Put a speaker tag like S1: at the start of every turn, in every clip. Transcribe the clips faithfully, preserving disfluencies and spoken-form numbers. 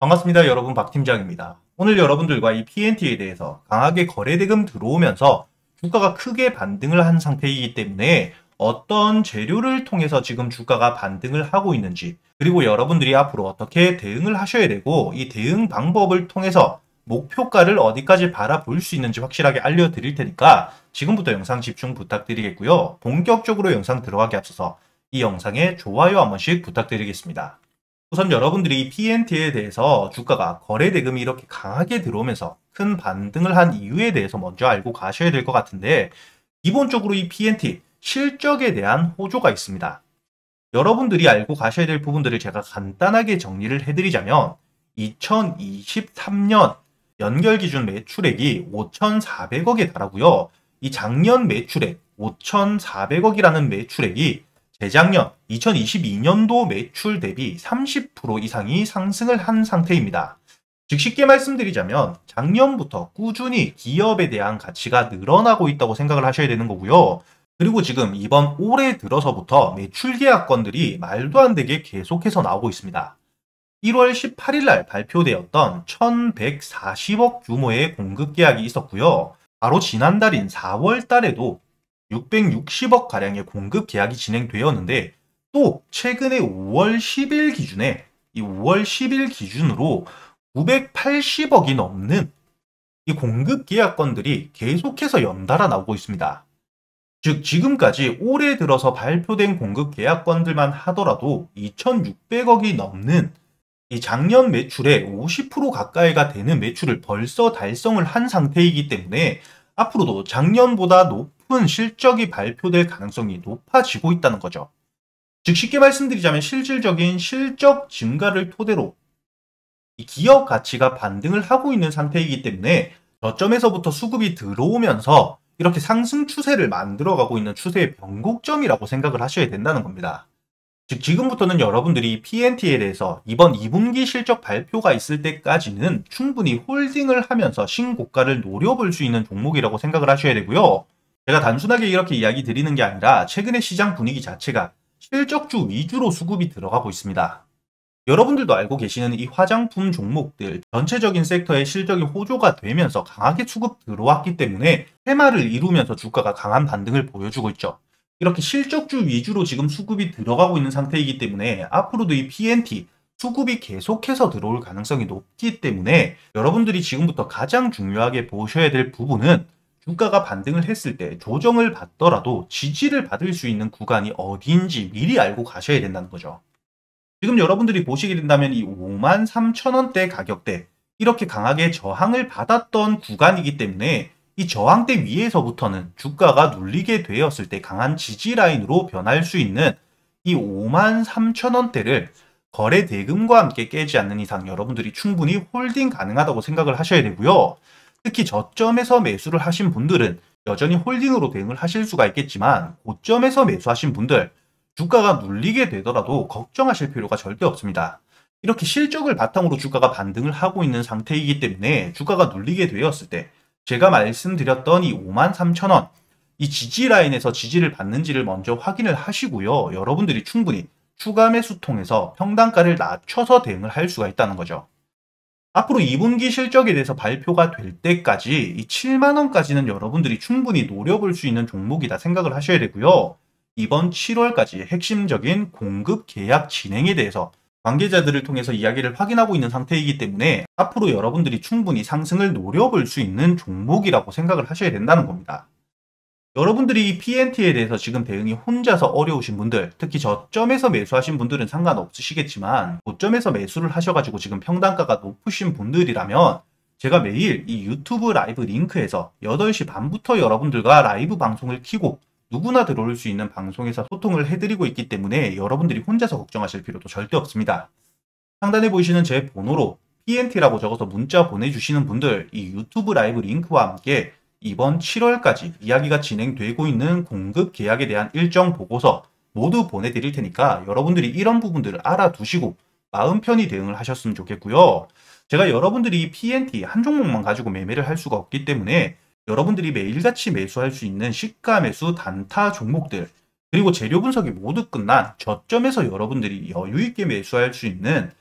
S1: 반갑습니다. 여러분, 박 팀장입니다. 오늘 여러분들과 이 피엔티에 대해서 강하게 거래대금 들어오면서 주가가 크게 반등을 한 상태이기 때문에 어떤 재료를 통해서 지금 주가가 반등을 하고 있는지, 그리고 여러분들이 앞으로 어떻게 대응을 하셔야 되고 이 대응 방법을 통해서 목표가를 어디까지 바라볼 수 있는지 확실하게 알려드릴 테니까 지금부터 영상 집중 부탁드리겠고요. 본격적으로 영상 들어가기 앞서서 이 영상에 좋아요 한 번씩 부탁드리겠습니다. 우선 여러분들이 피엔티에 대해서 주가가 거래대금이 이렇게 강하게 들어오면서 큰 반등을 한 이유에 대해서 먼저 알고 가셔야 될 것 같은데, 기본적으로 이 피엔티 실적에 대한 호조가 있습니다. 여러분들이 알고 가셔야 될 부분들을 제가 간단하게 정리를 해드리자면, 이천이십삼 년 연결 기준 매출액이 오천사백억에 달하고요. 이 작년 매출액 오천사백억이라는 매출액이 재작년 이천이십이 년도 매출 대비 삼십 퍼센트 이상이 상승을 한 상태입니다. 즉 쉽게 말씀드리자면 작년부터 꾸준히 기업에 대한 가치가 늘어나고 있다고 생각을 하셔야 되는 거고요. 그리고 지금 이번 올해 들어서부터 매출 계약건들이 말도 안 되게 계속해서 나오고 있습니다. 일월 십팔일 날 발표되었던 천백사십억 규모의 공급 계약이 있었고요. 바로 지난달인 사월 달에도 육백육십억 가량의 공급 계약이 진행되었는데, 또 최근에 오월 십일 기준에 이 오월 십일 기준으로 구백팔십억이 넘는 이 공급 계약건들이 계속해서 연달아 나오고 있습니다. 즉 지금까지 올해 들어서 발표된 공급 계약건들만 하더라도 이천육백억이 넘는 이 작년 매출의 오십 퍼센트 가까이가 되는 매출을 벌써 달성을 한 상태이기 때문에 앞으로도 작년보다 높은 실적이 발표될 가능성이 높아지고 있다는 거죠. 즉 쉽게 말씀드리자면 실질적인 실적 증가를 토대로 이 기업 가치가 반등을 하고 있는 상태이기 때문에 저점에서부터 수급이 들어오면서 이렇게 상승 추세를 만들어가고 있는 추세의 변곡점이라고 생각을 하셔야 된다는 겁니다. 즉 지금부터는 여러분들이 피엔티에 대해서 이번 이 분기 실적 발표가 있을 때까지는 충분히 홀딩을 하면서 신고가를 노려볼 수 있는 종목이라고 생각을 하셔야 되고요. 제가 단순하게 이렇게 이야기 드리는 게 아니라 최근의 시장 분위기 자체가 실적주 위주로 수급이 들어가고 있습니다. 여러분들도 알고 계시는 이 화장품 종목들 전체적인 섹터의 실적이 호조가 되면서 강하게 수급 들어왔기 때문에 테마를 이루면서 주가가 강한 반등을 보여주고 있죠. 이렇게 실적주 위주로 지금 수급이 들어가고 있는 상태이기 때문에 앞으로도 이 피엔티 수급이 계속해서 들어올 가능성이 높기 때문에 여러분들이 지금부터 가장 중요하게 보셔야 될 부분은 주가가 반등을 했을 때 조정을 받더라도 지지를 받을 수 있는 구간이 어디인지 미리 알고 가셔야 된다는 거죠. 지금 여러분들이 보시게 된다면 이 오만 삼천 원대 가격대 이렇게 강하게 저항을 받았던 구간이기 때문에 이 저항대 위에서부터는 주가가 눌리게 되었을 때 강한 지지 라인으로 변할 수 있는 이 오만 삼천 원대를 거래 대금과 함께 깨지 않는 이상 여러분들이 충분히 홀딩 가능하다고 생각을 하셔야 되고요. 특히 저점에서 매수를 하신 분들은 여전히 홀딩으로 대응을 하실 수가 있겠지만 고점에서 매수하신 분들 주가가 눌리게 되더라도 걱정하실 필요가 절대 없습니다. 이렇게 실적을 바탕으로 주가가 반등을 하고 있는 상태이기 때문에 주가가 눌리게 되었을 때 제가 말씀드렸던 이 오만 삼천 원, 이 지지 라인에서 지지를 받는지를 먼저 확인을 하시고요. 여러분들이 충분히 추가 매수 통해서 평단가를 낮춰서 대응을 할 수가 있다는 거죠. 앞으로 이 분기 실적에 대해서 발표가 될 때까지 이 칠만 원까지는 여러분들이 충분히 노려볼 수 있는 종목이다 생각을 하셔야 되고요. 이번 칠월까지 핵심적인 공급 계약 진행에 대해서 관계자들을 통해서 이야기를 확인하고 있는 상태이기 때문에 앞으로 여러분들이 충분히 상승을 노려볼 수 있는 종목이라고 생각을 하셔야 된다는 겁니다. 여러분들이 이 피엔티에 대해서 지금 대응이 혼자서 어려우신 분들, 특히 저점에서 매수하신 분들은 상관없으시겠지만 고점에서 매수를 하셔가지고 지금 평단가가 높으신 분들이라면 제가 매일 이 유튜브 라이브 링크에서 여덟 시 반부터 여러분들과 라이브 방송을 켜고 누구나 들어올 수 있는 방송에서 소통을 해드리고 있기 때문에 여러분들이 혼자서 걱정하실 필요도 절대 없습니다. 상단에 보이시는 제 번호로 피엔티라고 적어서 문자 보내주시는 분들 이 유튜브 라이브 링크와 함께 이번 칠월까지 이야기가 진행되고 있는 공급 계약에 대한 일정 보고서 모두 보내드릴 테니까 여러분들이 이런 부분들을 알아두시고 마음 편히 대응을 하셨으면 좋겠고요. 제가 여러분들이 피엔티 한 종목만 가지고 매매를 할 수가 없기 때문에 여러분들이 매일같이 매수할 수 있는 시가 매수 단타 종목들 그리고 재료 분석이 모두 끝난 저점에서 여러분들이 여유있게 매수할 수 있는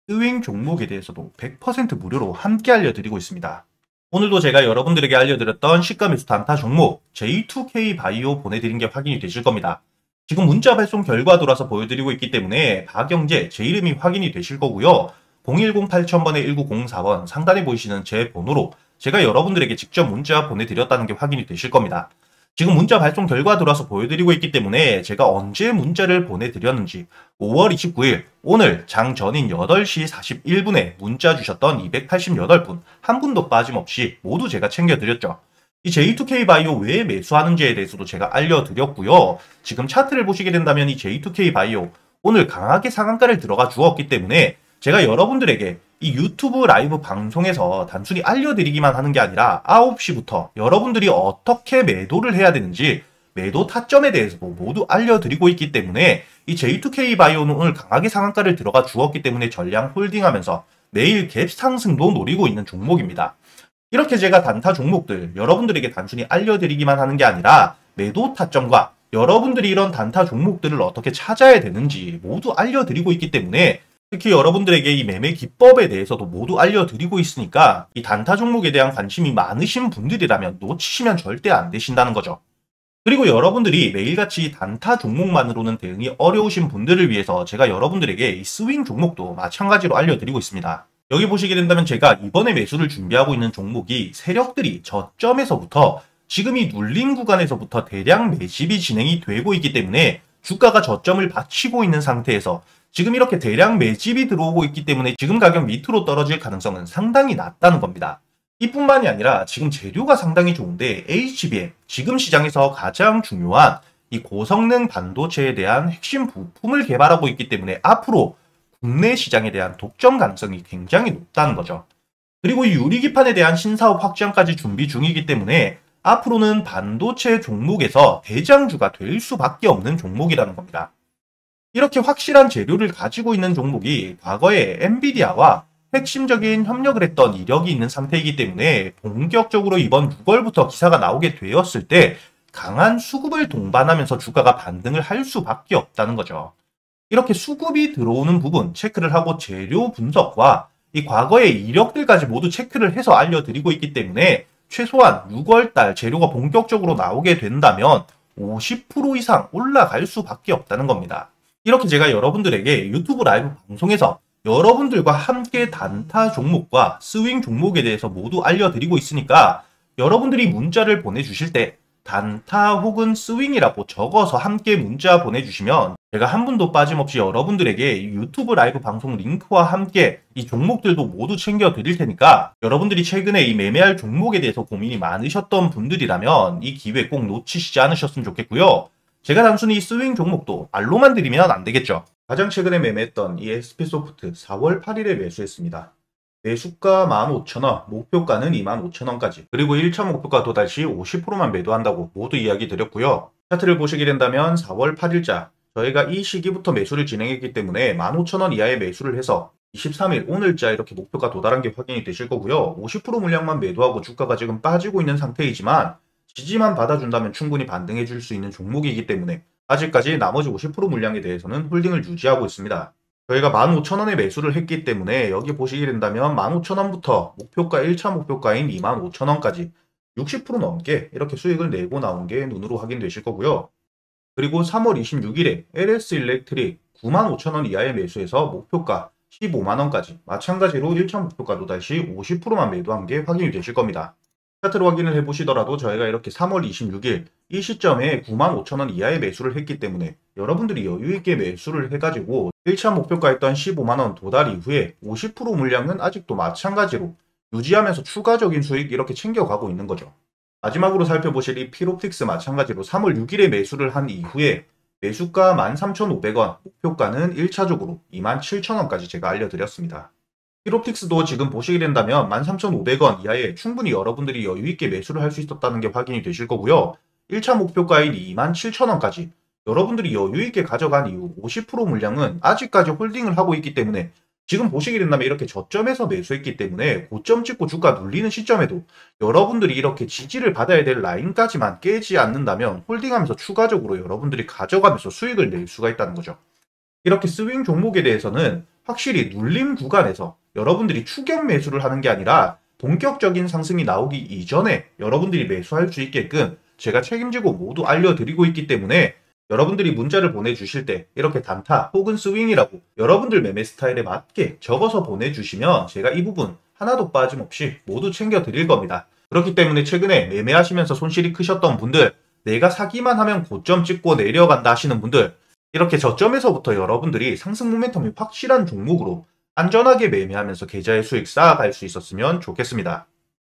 S1: 스윙 종목에 대해서도 백 퍼센트 무료로 함께 알려드리고 있습니다. 오늘도 제가 여러분들에게 알려드렸던 시가 매수 단타 종목 제이 투 케이 바이오 보내드린 게 확인이 되실 겁니다. 지금 문자 발송 결과 돌아서 보여드리고 있기 때문에 박영재 제 이름이 확인이 되실 거고요. 공일공 팔천 번에 일구공사 번 상단에 보이시는 제 번호로 제가 여러분들에게 직접 문자 보내드렸다는 게 확인이 되실 겁니다. 지금 문자 발송 결과 들어와서 보여드리고 있기 때문에 제가 언제 문자를 보내드렸는지 오월 이십구일 오늘 장 전인 여덟 시 사십일 분에 문자 주셨던 이백팔십팔 분 한 분도 빠짐없이 모두 제가 챙겨드렸죠. 이 제이 투 케이 바이오 왜 매수하는지에 대해서도 제가 알려드렸고요. 지금 차트를 보시게 된다면 이 제이 투 케이 바이오 오늘 강하게 상한가를 들어가 주었기 때문에 제가 여러분들에게 이 유튜브 라이브 방송에서 단순히 알려드리기만 하는 게 아니라 아홉 시부터 여러분들이 어떻게 매도를 해야 되는지 매도 타점에 대해서도 모두 알려드리고 있기 때문에 이 제이 투 케이 바이오는 오늘 강하게 상한가를 들어가 주었기 때문에 전량 홀딩하면서 매일 갭 상승도 노리고 있는 종목입니다. 이렇게 제가 단타 종목들 여러분들에게 단순히 알려드리기만 하는 게 아니라 매도 타점과 여러분들이 이런 단타 종목들을 어떻게 찾아야 되는지 모두 알려드리고 있기 때문에 특히 여러분들에게 이 매매 기법에 대해서도 모두 알려드리고 있으니까 이 단타 종목에 대한 관심이 많으신 분들이라면 놓치시면 절대 안 되신다는 거죠. 그리고 여러분들이 매일같이 단타 종목만으로는 대응이 어려우신 분들을 위해서 제가 여러분들에게 이 스윙 종목도 마찬가지로 알려드리고 있습니다. 여기 보시게 된다면 제가 이번에 매수를 준비하고 있는 종목이 세력들이 저점에서부터 지금 이 눌림 구간에서부터 대량 매집이 진행이 되고 있기 때문에 주가가 저점을 받치고 있는 상태에서 지금 이렇게 대량 매집이 들어오고 있기 때문에 지금 가격 밑으로 떨어질 가능성은 상당히 낮다는 겁니다. 이뿐만이 아니라 지금 재료가 상당히 좋은데 에이치비엠, 지금 시장에서 가장 중요한 이 고성능 반도체에 대한 핵심 부품을 개발하고 있기 때문에 앞으로 국내 시장에 대한 독점 가능성이 굉장히 높다는 거죠. 그리고 이 유리기판에 대한 신사업 확장까지 준비 중이기 때문에 앞으로는 반도체 종목에서 대장주가 될 수밖에 없는 종목이라는 겁니다. 이렇게 확실한 재료를 가지고 있는 종목이 과거에 엔비디아와 핵심적인 협력을 했던 이력이 있는 상태이기 때문에 본격적으로 이번 유월부터 기사가 나오게 되었을 때 강한 수급을 동반하면서 주가가 반등을 할 수밖에 없다는 거죠. 이렇게 수급이 들어오는 부분 체크를 하고 재료 분석과 이 과거의 이력들까지 모두 체크를 해서 알려드리고 있기 때문에 최소한 유월달 재료가 본격적으로 나오게 된다면 오십 퍼센트 이상 올라갈 수밖에 없다는 겁니다. 이렇게 제가 여러분들에게 유튜브 라이브 방송에서 여러분들과 함께 단타 종목과 스윙 종목에 대해서 모두 알려드리고 있으니까 여러분들이 문자를 보내주실 때 단타 혹은 스윙이라고 적어서 함께 문자 보내주시면 제가 한 분도 빠짐없이 여러분들에게 유튜브 라이브 방송 링크와 함께 이 종목들도 모두 챙겨 드릴 테니까 여러분들이 최근에 이 매매할 종목에 대해서 고민이 많으셨던 분들이라면 이 기회 꼭 놓치시지 않으셨으면 좋겠고요. 제가 단순히 스윙 종목도 말로만 드리면 안 되겠죠. 가장 최근에 매매했던 이 에스피소프트 사월 팔일에 매수했습니다. 매수가 만 오천 원, 목표가는 이만 오천 원까지, 그리고 일 차 목표가 도달 시 오십 퍼센트만 매도한다고 모두 이야기 드렸고요. 차트를 보시게 된다면 사월 팔일자 저희가 이 시기부터 매수를 진행했기 때문에 만 오천 원 이하의 매수를 해서 이십삼일 오늘자 이렇게 목표가 도달한 게 확인이 되실 거고요. 오십 퍼센트 물량만 매도하고 주가가 지금 빠지고 있는 상태이지만 지지만 받아준다면 충분히 반등해 줄 수 있는 종목이기 때문에 아직까지 나머지 오십 퍼센트 물량에 대해서는 홀딩을 유지하고 있습니다. 저희가 만 오천 원에 매수를 했기 때문에 여기 보시게 된다면 만 오천 원부터 목표가 일 차 목표가인 이만 오천 원까지 육십 퍼센트 넘게 이렇게 수익을 내고 나온 게 눈으로 확인되실 거고요. 그리고 삼월 이십육일에 엘에스 일렉트릭 구만 오천 원 이하의 매수해서 목표가 십오만 원까지 마찬가지로 일 차 목표가 도달 시 오십 퍼센트만 매도한 게 확인이 되실 겁니다. 차트로 확인을 해보시더라도 저희가 이렇게 삼월 이십육일 이 시점에 구만 오천 원 이하의 매수를 했기 때문에 여러분들이 여유있게 매수를 해가지고 일 차 목표가였던 십오만 원 도달 이후에 오십 퍼센트 물량은 아직도 마찬가지로 유지하면서 추가적인 수익 이렇게 챙겨가고 있는 거죠. 마지막으로 살펴보실 이 필옵틱스 마찬가지로 삼월 육일에 매수를 한 이후에 매수가 만 삼천오백 원, 목표가는 일 차적으로 이만 칠천 원까지 제가 알려드렸습니다. 필옵틱스도 지금 보시게 된다면 만 삼천오백 원 이하에 충분히 여러분들이 여유있게 매수를 할 수 있었다는 게 확인이 되실 거고요. 일 차 목표가인 이만 칠천 원까지 여러분들이 여유있게 가져간 이후 오십 퍼센트 물량은 아직까지 홀딩을 하고 있기 때문에 지금 보시게 된다면 이렇게 저점에서 매수했기 때문에 고점 찍고 주가 눌리는 시점에도 여러분들이 이렇게 지지를 받아야 될 라인까지만 깨지 않는다면 홀딩하면서 추가적으로 여러분들이 가져가면서 수익을 낼 수가 있다는 거죠. 이렇게 스윙 종목에 대해서는 확실히 눌림 구간에서 여러분들이 추격 매수를 하는 게 아니라 본격적인 상승이 나오기 이전에 여러분들이 매수할 수 있게끔 제가 책임지고 모두 알려드리고 있기 때문에 여러분들이 문자를 보내주실 때 이렇게 단타 혹은 스윙이라고 여러분들 매매 스타일에 맞게 적어서 보내주시면 제가 이 부분 하나도 빠짐없이 모두 챙겨드릴 겁니다. 그렇기 때문에 최근에 매매하시면서 손실이 크셨던 분들, 내가 사기만 하면 고점 찍고 내려간다 하시는 분들, 이렇게 저점에서부터 여러분들이 상승 모멘텀이 확실한 종목으로 안전하게 매매하면서 계좌의 수익 쌓아갈 수 있었으면 좋겠습니다.